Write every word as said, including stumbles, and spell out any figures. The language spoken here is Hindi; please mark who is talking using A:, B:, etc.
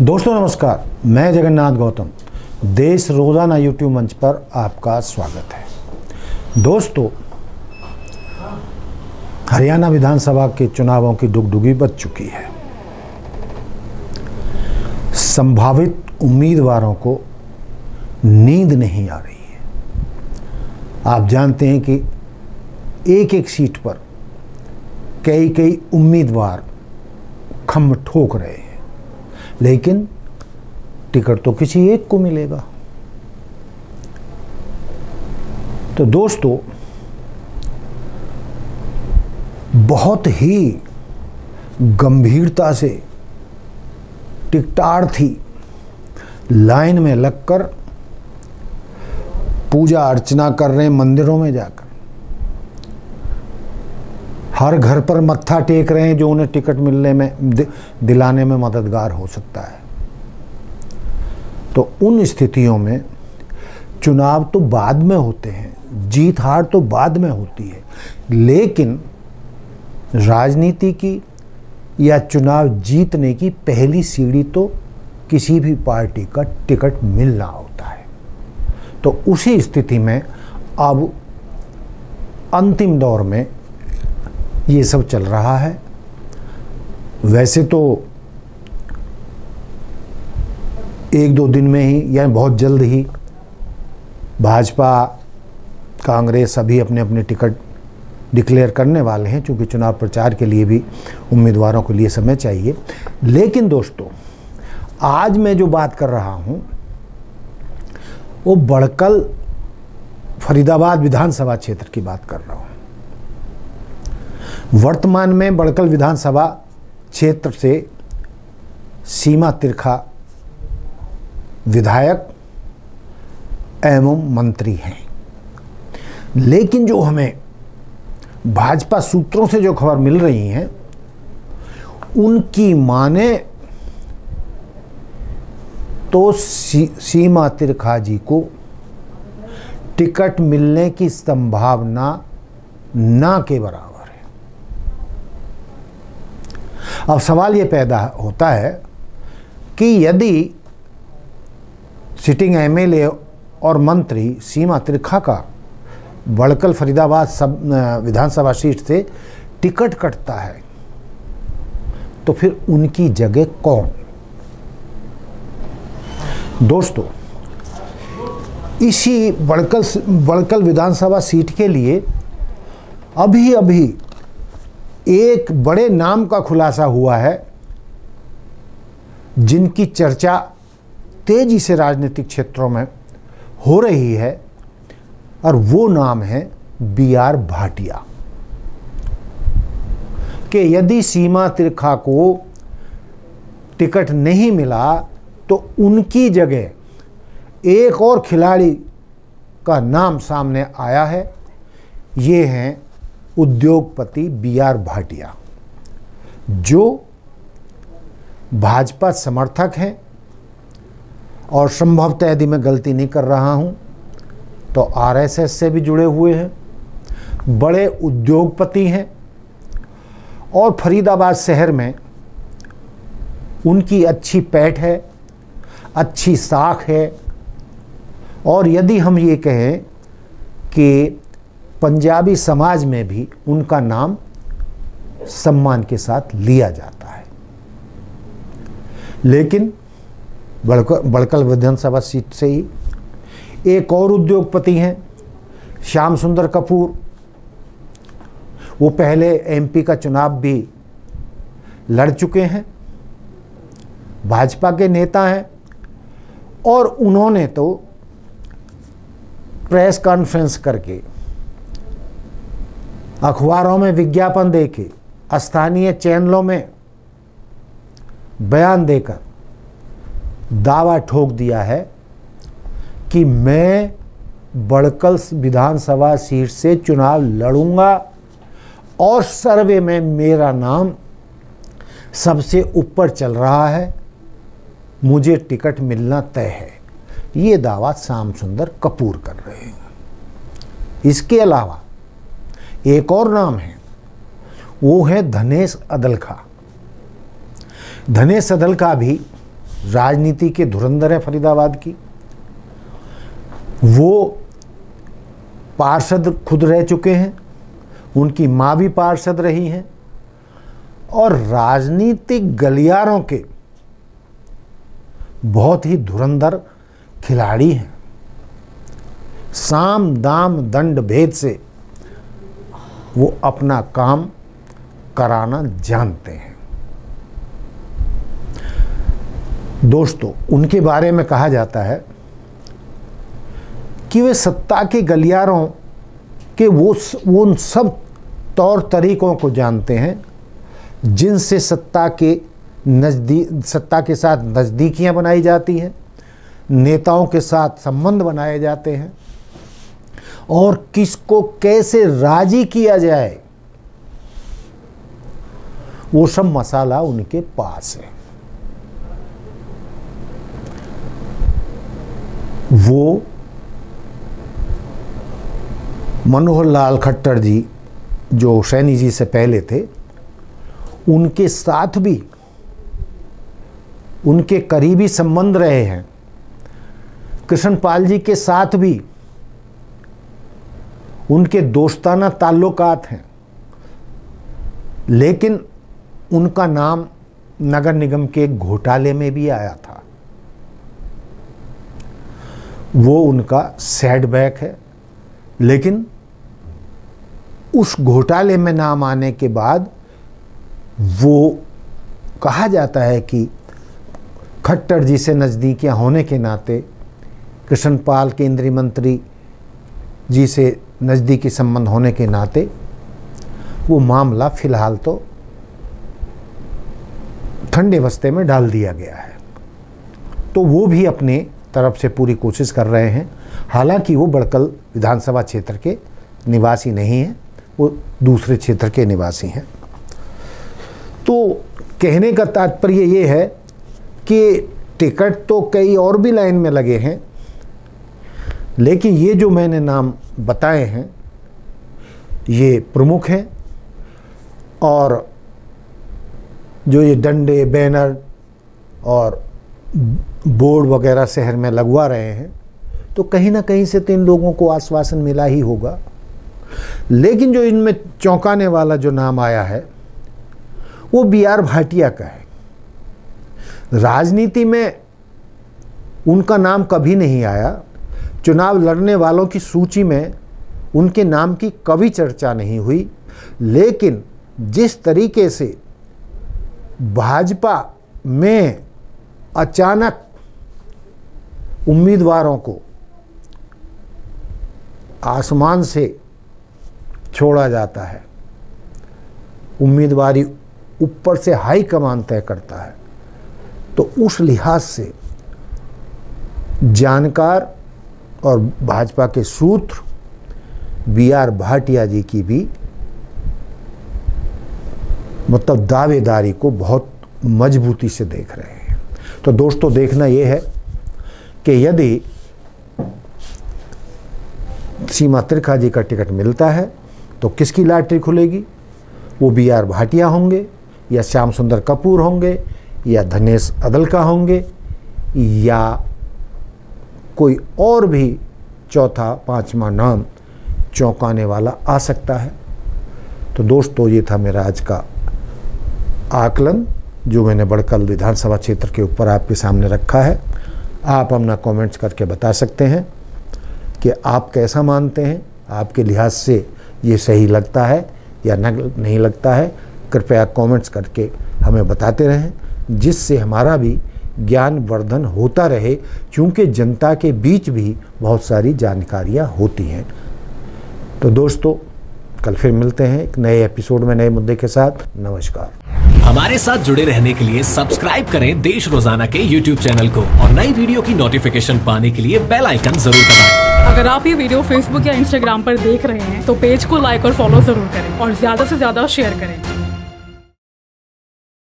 A: दोस्तों नमस्कार, मैं जगन्नाथ गौतम देश रोजाना यूट्यूब मंच पर आपका स्वागत है। दोस्तों, हरियाणा विधानसभा के चुनावों की डुगडुगी बज चुकी है। संभावित उम्मीदवारों को नींद नहीं आ रही है। आप जानते हैं कि एक एक सीट पर कई कई उम्मीदवार खम्भ ठोक रहे हैं, लेकिन टिकट तो किसी एक को मिलेगा। तो दोस्तों, बहुत ही गंभीरता से टिकटार्थी लाइन में लगकर पूजा अर्चना कर रहे हैं, मंदिरों में जाकर हर घर पर मत्था टेक रहे हैं जो उन्हें टिकट मिलने में दिलाने में मददगार हो सकता है। तो उन स्थितियों में चुनाव तो बाद में होते हैं, जीत हार तो बाद में होती है, लेकिन राजनीति की या चुनाव जीतने की पहली सीढ़ी तो किसी भी पार्टी का टिकट मिलना होता है। तो उसी स्थिति में अब अंतिम दौर में ये सब चल रहा है। वैसे तो एक दो दिन में ही या बहुत जल्द ही भाजपा, कांग्रेस सभी अपने अपने टिकट डिक्लेयर करने वाले हैं, क्योंकि चुनाव प्रचार के लिए भी उम्मीदवारों के लिए समय चाहिए। लेकिन दोस्तों, आज मैं जो बात कर रहा हूं वो बड़कल फरीदाबाद विधानसभा क्षेत्र की बात कर रहा हूं। वर्तमान में बड़कल विधानसभा क्षेत्र से सीमा तिरखा विधायक एवं मंत्री हैं, लेकिन जो हमें भाजपा सूत्रों से जो खबर मिल रही हैं उनकी माने तो सी, सीमा तिरखा जी को टिकट मिलने की संभावना ना के बराबर। अब सवाल ये पैदा होता है कि यदि सिटिंग एमएलए और मंत्री सीमा तिरखा का बड़कल फरीदाबाद सब विधानसभा सीट से टिकट कटता है तो फिर उनकी जगह कौन? दोस्तों, इसी बड़कल बड़कल विधानसभा सीट के लिए अभी अभी एक बड़े नाम का खुलासा हुआ है, जिनकी चर्चा तेजी से राजनीतिक क्षेत्रों में हो रही है, और वो नाम है बी आर भाटिया। कि यदि सीमा तिरखा को टिकट नहीं मिला तो उनकी जगह एक और खिलाड़ी का नाम सामने आया है। ये हैं उद्योगपति बी आर भाटिया, जो भाजपा समर्थक हैं और संभवतः यदि मैं गलती नहीं कर रहा हूं तो आर एस एस से भी जुड़े हुए हैं, बड़े उद्योगपति हैं और फरीदाबाद शहर में उनकी अच्छी पैठ है, अच्छी साख है। और यदि हम ये कहें कि पंजाबी समाज में भी उनका नाम सम्मान के साथ लिया जाता है। लेकिन बड़कल बड़कल विधानसभा सीट से ही एक और उद्योगपति हैं, श्याम सुंदर कपूर। वो पहले एमपी का चुनाव भी लड़ चुके हैं, भाजपा के नेता हैं, और उन्होंने तो प्रेस कॉन्फ्रेंस करके, अखबारों में विज्ञापन देके, स्थानीय चैनलों में बयान देकर दावा ठोक दिया है कि मैं बड़कल विधानसभा सीट से चुनाव लड़ूंगा और सर्वे में मेरा नाम सबसे ऊपर चल रहा है, मुझे टिकट मिलना तय है। ये दावा श्याम सुंदर कपूर कर रहे हैं। इसके अलावा एक और नाम है, वो है धनेश अदलखा। धनेश अदलखा भी राजनीति के धुरंधर हैं फरीदाबाद की। वो पार्षद खुद रह चुके हैं, उनकी माँ भी पार्षद रही हैं, और राजनीतिक गलियारों के बहुत ही धुरंधर खिलाड़ी हैं। साम दाम दंड भेद से वो अपना काम कराना जानते हैं। दोस्तों, उनके बारे में कहा जाता है कि वे सत्ता के गलियारों के वो वो उन सब तौर तरीकों को जानते हैं जिनसे सत्ता के नज़दीक सत्ता के साथ नज़दीकियां बनाई जाती हैं, नेताओं के साथ संबंध बनाए जाते हैं, और किसको कैसे राजी किया जाए वो सब मसाला उनके पास है। वो मनोहर लाल खट्टर जी जो सैनी जी से पहले थे, उनके साथ भी उनके करीबी संबंध रहे हैं। कृष्णपाल जी के साथ भी उनके दोस्ताना ताल्लुकात हैं, लेकिन उनका नाम नगर निगम के घोटाले में भी आया था। वो उनका सेटबैक है, लेकिन उस घोटाले में नाम आने के बाद वो कहा जाता है कि खट्टर जी से नज़दीकियां होने के नाते, कृष्णपाल केंद्रीय मंत्री जी से नज़दीकी संबंध होने के नाते वो मामला फिलहाल तो ठंडे बस्ते में डाल दिया गया है। तो वो भी अपने तरफ से पूरी कोशिश कर रहे हैं। हालांकि वो बड़कल विधानसभा क्षेत्र के निवासी नहीं हैं, वो दूसरे क्षेत्र के निवासी हैं। तो कहने का तात्पर्य ये है कि टिकट तो कई और भी लाइन में लगे हैं, लेकिन ये जो मैंने नाम बताए हैं ये प्रमुख हैं। और जो ये डंडे, बैनर और बोर्ड वगैरह शहर में लगवा रहे हैं, तो कहीं ना कहीं से तो इन लोगों को आश्वासन मिला ही होगा। लेकिन जो इनमें चौंकाने वाला जो नाम आया है वो बी आर भाटिया का है। राजनीति में उनका नाम कभी नहीं आया, चुनाव लड़ने वालों की सूची में उनके नाम की कभी चर्चा नहीं हुई, लेकिन जिस तरीके से भाजपा में अचानक उम्मीदवारों को आसमान से छोड़ा जाता है, उम्मीदवारी ऊपर से हाई कमान तय करता है, तो उस लिहाज से जानकार और भाजपा के सूत्र बी आर भाटिया जी की भी मतलब दावेदारी को बहुत मजबूती से देख रहे हैं। तो दोस्तों, देखना यह है कि यदि सीमा त्रिखा जी का टिकट मिलता है तो किसकी लॉटरी खुलेगी? वो बी आर भाटिया होंगे, या श्याम सुंदर कपूर होंगे, या धनेश अदलका होंगे, या कोई और भी चौथा पांचवा नाम चौंकाने वाला आ सकता है। तो दोस्तों, ये था मेरा आज का आकलन जो मैंने बड़कल विधानसभा क्षेत्र के ऊपर आपके सामने रखा है। आप अपना कमेंट्स करके बता सकते हैं कि आप कैसा मानते हैं, आपके लिहाज से ये सही लगता है या नहीं लगता है। कृपया कमेंट्स करके हमें बताते रहें, जिससे हमारा भी ज्ञान वर्धन होता रहे, क्योंकि जनता के बीच भी बहुत सारी जानकारियाँ होती हैं। तो दोस्तों, कल फिर मिलते हैं एक नए एपिसोड में नए मुद्दे के साथ। नमस्कार।
B: हमारे साथ जुड़े रहने के लिए सब्सक्राइब करें देश रोजाना के यूट्यूब चैनल को, और नई वीडियो की नोटिफिकेशन पाने के लिए बेल आइकन जरूर दबाएं।
C: अगर आप ये वीडियो फेसबुक या इंस्टाग्राम पर देख रहे हैं तो पेज को लाइक और फॉलो जरूर करें, और ज्यादा से ज्यादा शेयर करें।